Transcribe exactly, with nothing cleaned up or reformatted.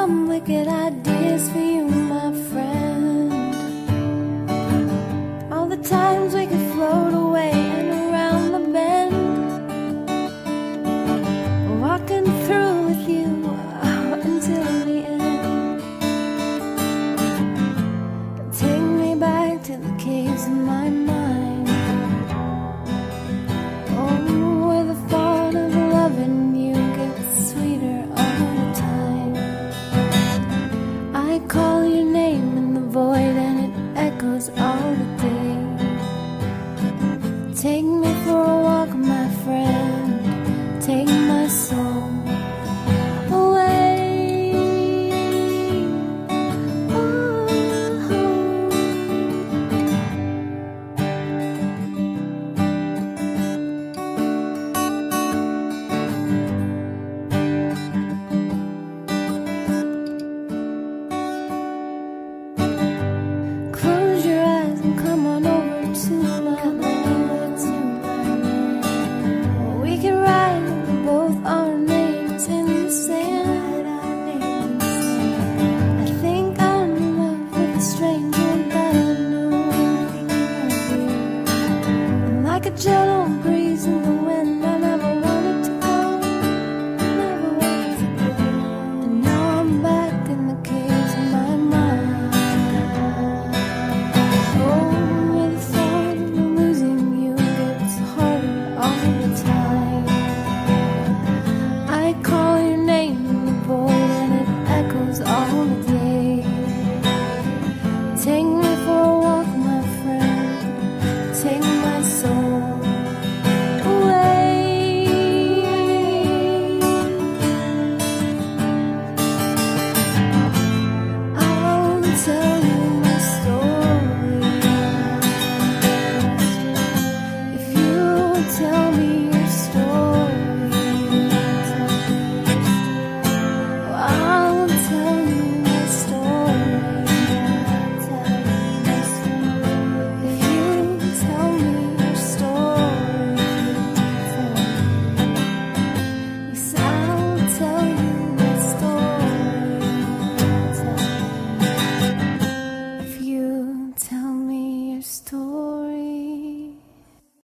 some wicked ideas for you, my friend. All the times we could float away and around the bend, walking through with you uh, until the end. Take me back to the caves of my mind, oh, where the thought of loving you gets sweeter all the time. I call your name in the void and it echoes all the day. Take me for a walk, my friend, take my soul away. Close your eyes and come on over to my land. We can write both our names in the sand. I think I'm in love with a stranger that I know. And like a gentle breeze in the wind, I never wanted to go, never wanted to go. And now I'm back in the caves of my mind. Oh, where the thought of losing you gets harder all the time. I call your name in the void and it echoes all the time.